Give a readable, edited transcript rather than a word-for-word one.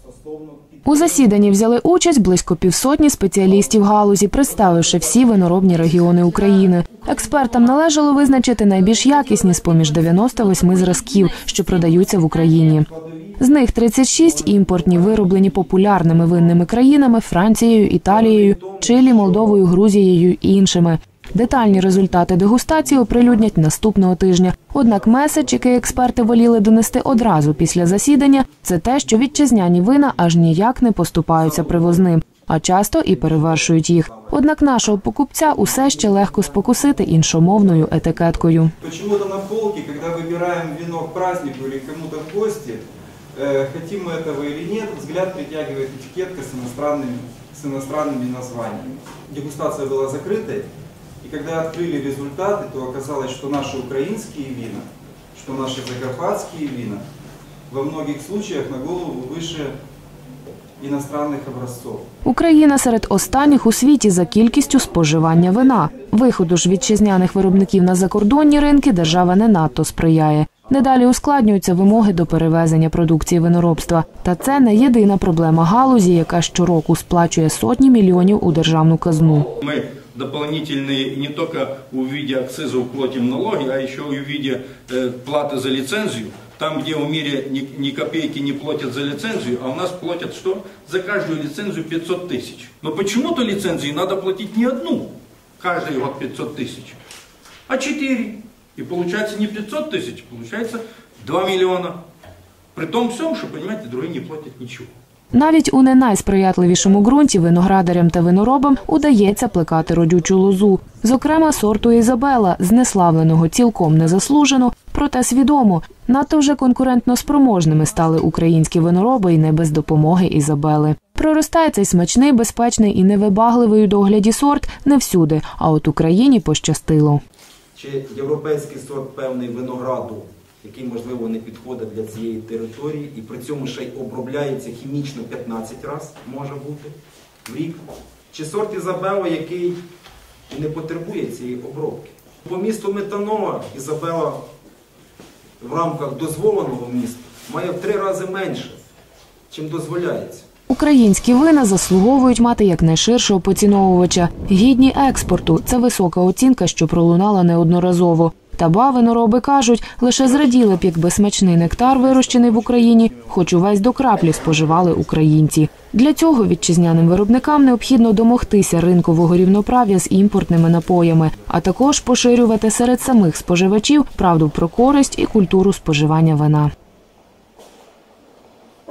У засіданні взяли участь близько півсотні спеціалістів галузі, представивши всі виноробні регіони України. Експертам належало визначити найбільш якісні з-поміж 98 зразків, що продаються в Україні. З них 36 – імпортні, вироблені популярними винними країнами – Францією, Італією, Чилі, Молдовою, Грузією і іншими. Детальні результати дегустації оприлюднять наступного тижня. Однак меседж, який експерти воліли донести одразу після засідання, це те, що вітчизняні вина аж ніяк не поступаються привозним, а часто і перевершують їх. Однак нашого покупця усе ще легко спокусити іншомовною етикеткою. Чому-то на полці, коли вибираємо вино к празднику або кому-то в гості, хотим мы этого или нет, взгляд притягивает этикетка с иностранными названиями. Дегустация была закрытой, и когда открыли результаты, то оказалось, что наши украинские вина, что наши закарпатские вина во многих случаях на голову выше іностранних образців. Україна серед останніх у світі за кількістю споживання вина. Виходу ж вітчизняних виробників на закордонні ринки держава не надто сприяє. Дедалі ускладнюються вимоги до перевезення продукції виноробства. Та це не єдина проблема галузі, яка щороку сплачує сотні мільйонів у державну казну. Ми дополнительные не только в виде акцизов платим налоги, а еще и в виде платы за лицензию. Там, где в мире ни копейки не платят за лицензию, а у нас платят что? За каждую лицензию 500 тысяч. Но почему-то лицензии надо платить не одну, каждый год 500 тысяч, а 4. И получается не 500 тысяч, получается 2 миллиона. При том всем, что, понимаете, другие не платят ничего. Навіть у не найсприятливішому ґрунті виноградарям та виноробам удається плекати родючу лозу. Зокрема, сорту Ізабела, знеславленого цілком незаслужено, проте свідомо. Надто вже конкурентно спроможними стали українські винороби і не без допомоги Ізабели. Проростає цей смачний, безпечний і невибагливий у догляді сорт не всюди, а от Україні пощастило. Чи європейський сорт певний винограду, який, можливо, не підходить для цієї території, і при цьому ще й обробляється хімічно 15 разів, може бути, в рік. Чи сорт Ізабела, який не потребує цієї обробки. По місту метанолу Ізабела в рамках дозволеного міста має в 3 рази менше, чим дозволяється. Українські вина заслуговують мати якнайширшого поціновувача. Гідні експорту – це висока оцінка, що пролунала неодноразово. Та винороби кажуть, лише зраділи б, якби смачний нектар, вирощений в Україні, хоч увесь до краплі споживали українці. Для цього вітчизняним виробникам необхідно домогтися ринкового рівноправ'я з імпортними напоями, а також поширювати серед самих споживачів правду про користь і культуру споживання вина.